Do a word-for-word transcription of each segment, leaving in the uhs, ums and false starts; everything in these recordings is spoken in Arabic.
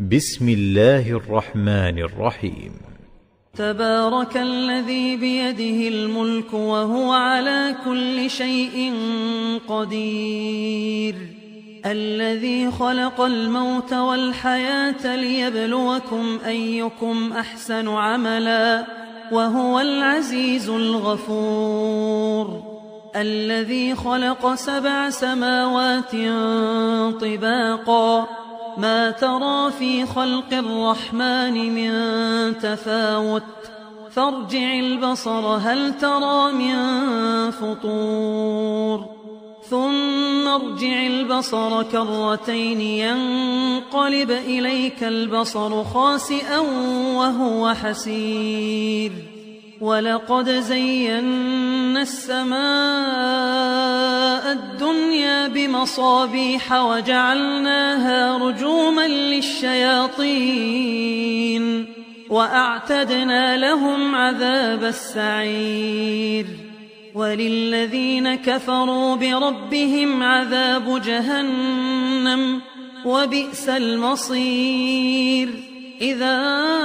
بسم الله الرحمن الرحيم. تبارك الذي بيده الملك وهو على كل شيء قدير، الذي خلق الموت والحياة ليبلوكم أيكم أحسن عملا وهو العزيز الغفور، الذي خلق سبع سماوات طباقا ما ترى في خلق الرحمن من تفاوت فارجع البصر هل ترى من فطور ثم ارجع البصر كرتين ينقلب إليك البصر خاسئا وهو حسير، ولقد زينا السماء الدنيا بمصابيح وجعلناها رجوما للشياطين وأعتدنا لهم عذاب السعير، وللذين كفروا بربهم عذاب جهنم وبئس المصير، إذا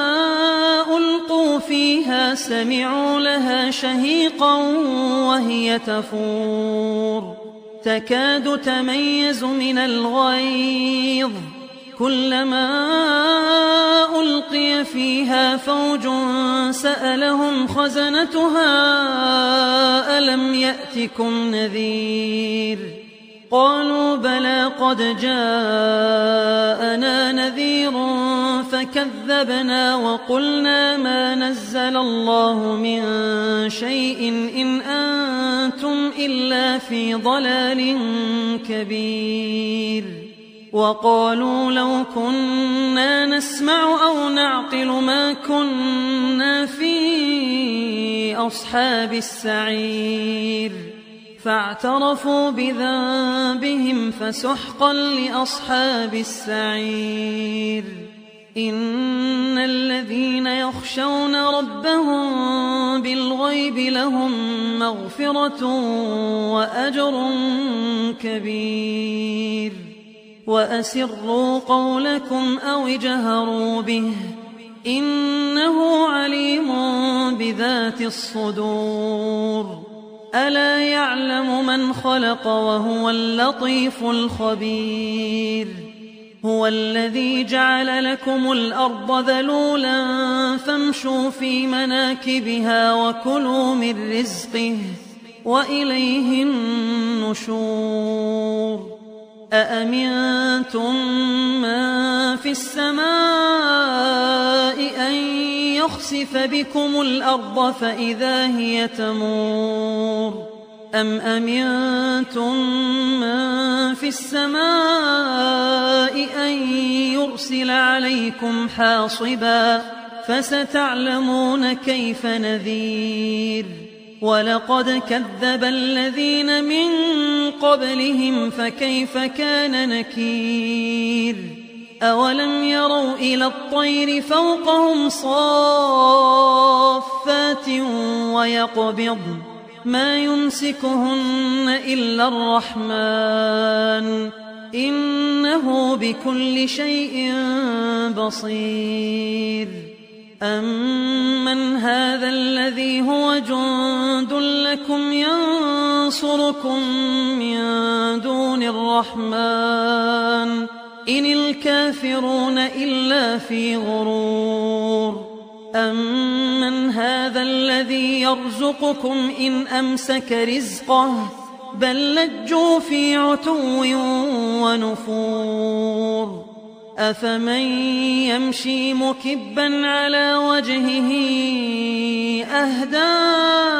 ألقوا فيها سمعوا لها شهيقا وهي تفور تكاد تميز من الغيظ، كلما ألقي فيها فوج سألهم خزنتها ألم يأتكم نذير، قالوا بلى قد جاءنا نذير فكذبنا وقلنا ما نزل الله من شيء إن أنتم إلا في ضلال كبير، وقالوا لو كنا نسمع أو نعقل ما كنا في أصحاب السعير، فاعترفوا بذنبهم فسحقا لأصحاب السعير، إن الذين يخشون ربهم بالغيب لهم مغفرة وأجر كبير، وأسروا قولكم أو اجهروا به إنه عليم بذات الصدور، ألا يعلم من خلق وهو اللطيف الخبير، هو الذي جعل لكم الأرض ذلولا فامشوا في مناكبها وكلوا من رزقه وإليه النشور، أأمنتم من في السماء أن يخسف بكم الأرض فإذا هي تمور، أم أمنتم من في السماء أن يرسل عليكم حاصبا فستعلمون كيف نذير، ولقد كذب الذين من قبلهم فكيف كان نكير، أولم يروا إلى الطير فوقهم صافات ويقبضن ما يمسكهن إلا الرحمن إنه بكل شيء بصير، أمن هذا الذي هو جند لكم ينصركم من دون الرحمن إن الكافرون إلا في غرور، أمن هذا الذي يرزقكم إن أمسك رزقه بل لجوا في عتو ونفور، أفمن يمشي مكبا على وجهه أهدى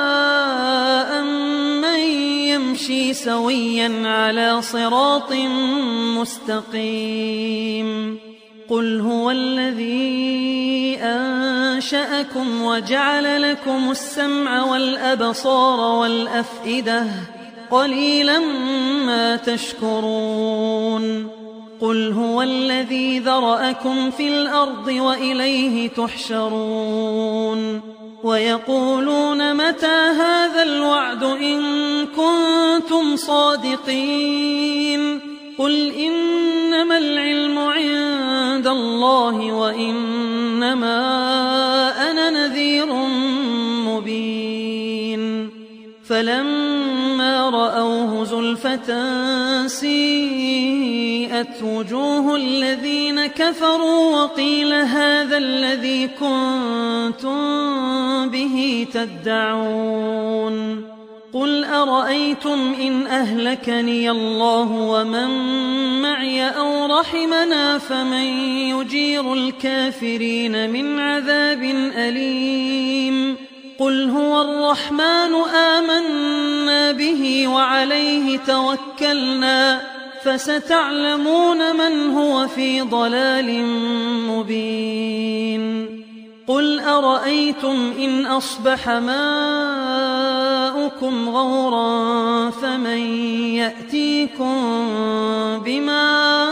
أمن يمشي سويا على صراط مستقيم، قل هو الذي أنشأكم وجعل لكم السمع والأبصار والأفئدة قليلا ما تشكرون، قل هو الذي ذرأكم في الأرض وإليه تحشرون، ويقولون متى هذا الوعد إن كنتم صادقين، قل إنما العلم عند عند الله وإنما أنا نذير مبين فلما رأوه زلفة سيئت وجوه الذين كفروا وقيل هذا الذي كنتم به تدعون قل أرأيتم إن أهلكني الله ومن معي أو رحمنا فمن يجير الكافرين من عذاب أليم قل هو الرحمن آمنا به وعليه توكلنا فستعلمون من هو في ضلال مبين قل أرأيتم إن أصبح ماؤكم غورا فمن يأتيكم بماء